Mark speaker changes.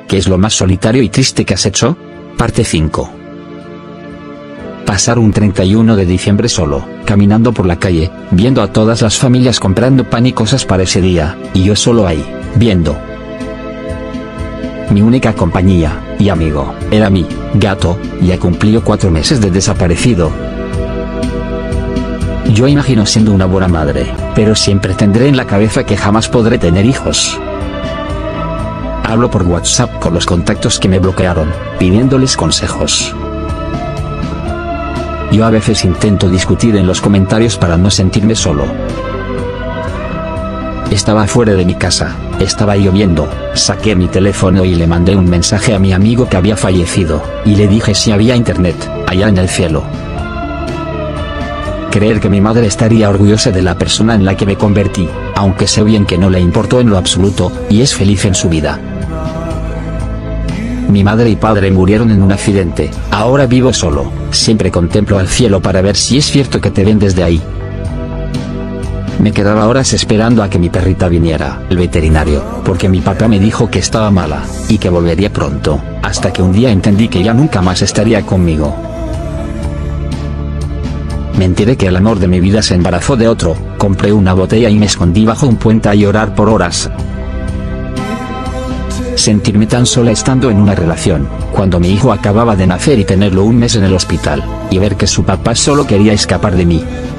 Speaker 1: ¿qué es lo más solitario y triste que has hecho? Parte 5. Pasar un 31 de diciembre solo, caminando por la calle, viendo a todas las familias comprando pan y cosas para ese día, y yo solo ahí, viendo. Mi única compañía, y amigo, era mi gato, ya cumplió 4 meses de desaparecido. Yo imagino siendo una buena madre, pero siempre tendré en la cabeza que jamás podré tener hijos. Hablo por WhatsApp con los contactos que me bloquearon, pidiéndoles consejos. Yo a veces intento discutir en los comentarios para no sentirme solo. Estaba fuera de mi casa, estaba lloviendo, saqué mi teléfono y le mandé un mensaje a mi amigo que había fallecido, y le dije si había internet, allá en el cielo. Creer que mi madre estaría orgullosa de la persona en la que me convertí, aunque sé bien que no le importó en lo absoluto, y es feliz en su vida. Mi madre y padre murieron en un accidente, ahora vivo solo, siempre contemplo al cielo para ver si es cierto que te ven desde ahí. Me quedaba horas esperando a que mi perrita viniera, el veterinario, porque mi papá me dijo que estaba mala, y que volvería pronto, hasta que un día entendí que ya nunca más estaría conmigo. Me enteré que el amor de mi vida se embarazó de otro, compré una botella y me escondí bajo un puente a llorar por horas. Sentirme tan sola estando en una relación, cuando mi hijo acababa de nacer y tenerlo un mes en el hospital, y ver que su papá solo quería escapar de mí.